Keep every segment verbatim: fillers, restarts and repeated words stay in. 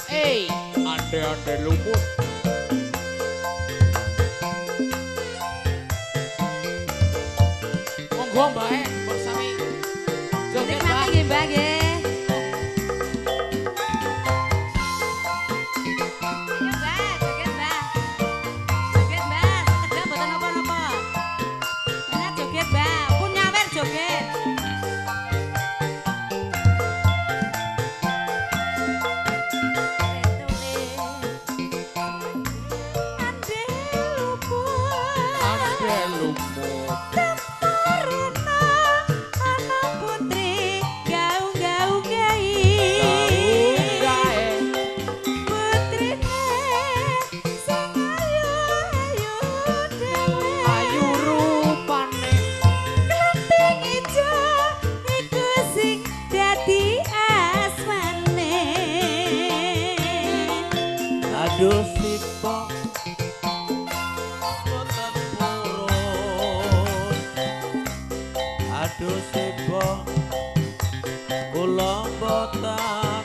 Eh, ande-ande lumut. Monggo Mbak, Mbak Sami. Joget Mbak. Nikmati Mbak nggih. Aduh sipo boten purun, aduh sipo kula boten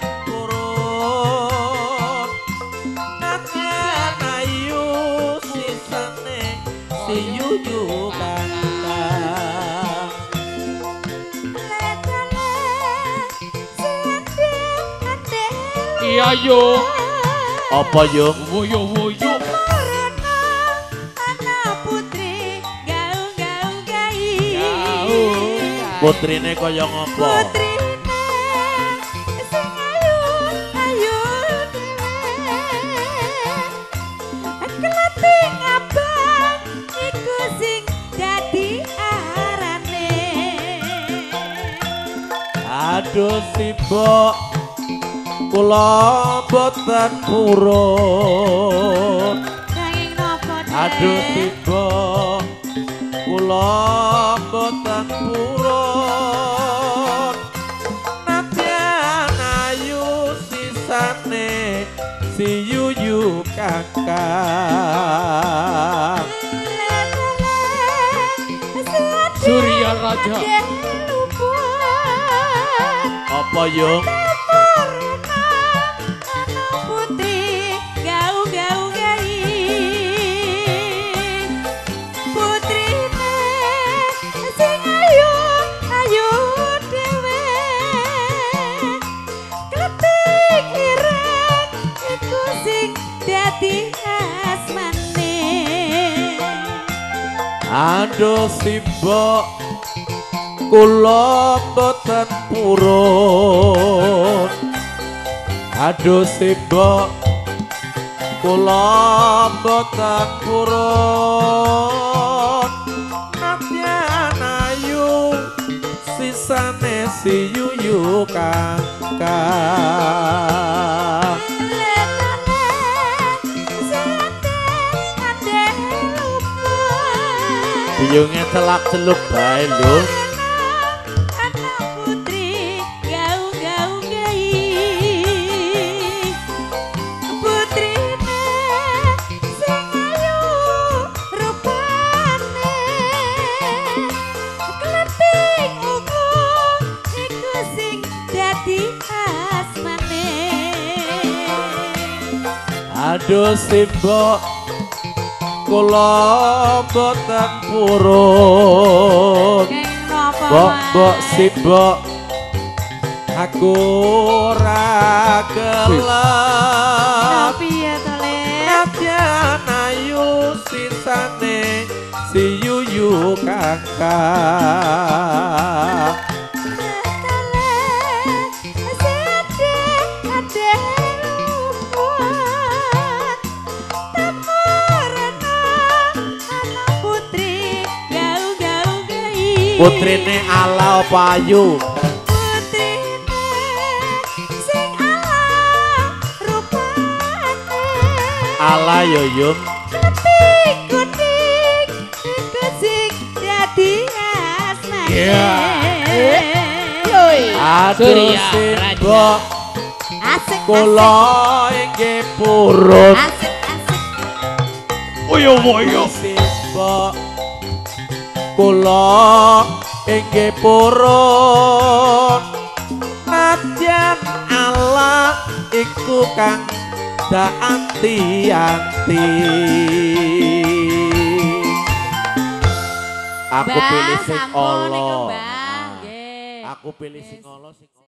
purun, nakan ayu sisane si yuyu kantang. Iya yo. Apa yo? Woyo woyo. Putrine kaya ngopo? Putrine sing ayu ayu dhewe. Kleting abang iku sing dadi arane. Aduh sibuk kula boten purun. Nanging napa Dek? Aduh sibuk kula boten purun, nadyan ayu sisane si yuyu kakang. Surya Raja. Apa yo? Putri gau-gau gai. Putrine sing ayu ayu dhewe. Kleting ireng iku sing dadi asmane. Aduh sibuk kula boten purun. Aduh sibuk kula boten purun, nadyan ayu sisane si yuyu kakang. Biyunge telak celuk bae lho. Putri gau-gau gai. Putrine sing ayu rupane. Kleting uga iku sing dadi asmane. Aduh sibuk kula boten purun. Mbok-mbok sibuk aku ora gelem. Piye to Le? Nadyan ayu sisane si yuyu kakang. Putrine ala apa ayu? Putrine sing ala rupane. Ala yo yum. Kleting kuning iku sing dadi asmane. Aduh sibuk Asik kula inggih purun. asik asik. Woyo woyo. Sibuk kula inggih purun, Senajan Allah iku kang dak anti-anti. Aku Mbah, pilih sing sampun niku, Allah. Mbah. Nggih. Aku pilih sing Allah sing